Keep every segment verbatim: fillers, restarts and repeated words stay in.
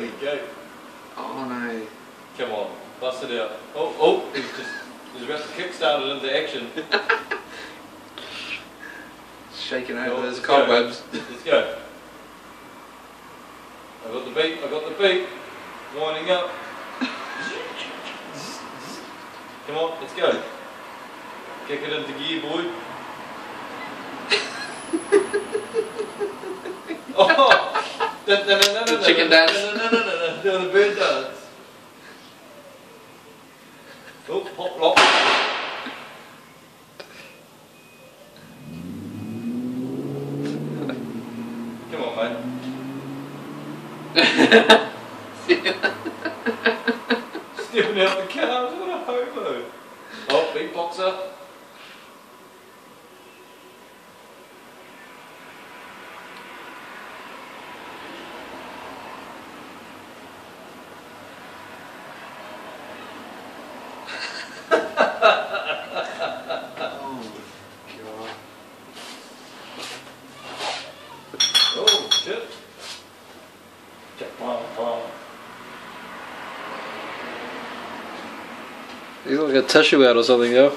There you go. Oh no. Come on, bust it out. Oh, oh, he's just, he's about to kickstart it into action. Shaking over Oh, those let's cobwebs. Go. Let's go. I got the beat, I got the beat. Winding up. Come on, let's go. Kick it into gear, boy. Oh! Da, da, da, da, The da, chicken da, dance. Da, da, da, da, da, da, the bird dance. Oh, pop lock. Come on, mate. Stepping out the cars, what a hobo. Oh, beatboxer. Oh, shit. He's like a tissue out or something, yo.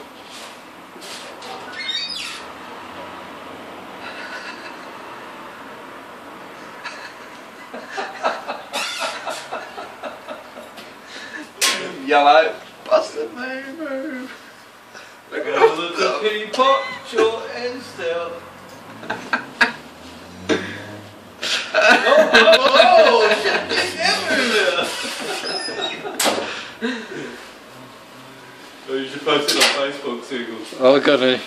Yellow. Busted, move, move. Look at Oh, the teapot, short and stout. Oh, oh, oh, shit, get everywhere. Oh, you should post it on Facebook, Seagulls. Oh, goodness.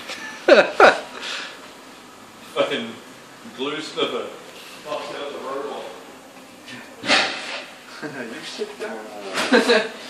Fucking glue sniffer. Pops out the robot. You sit down.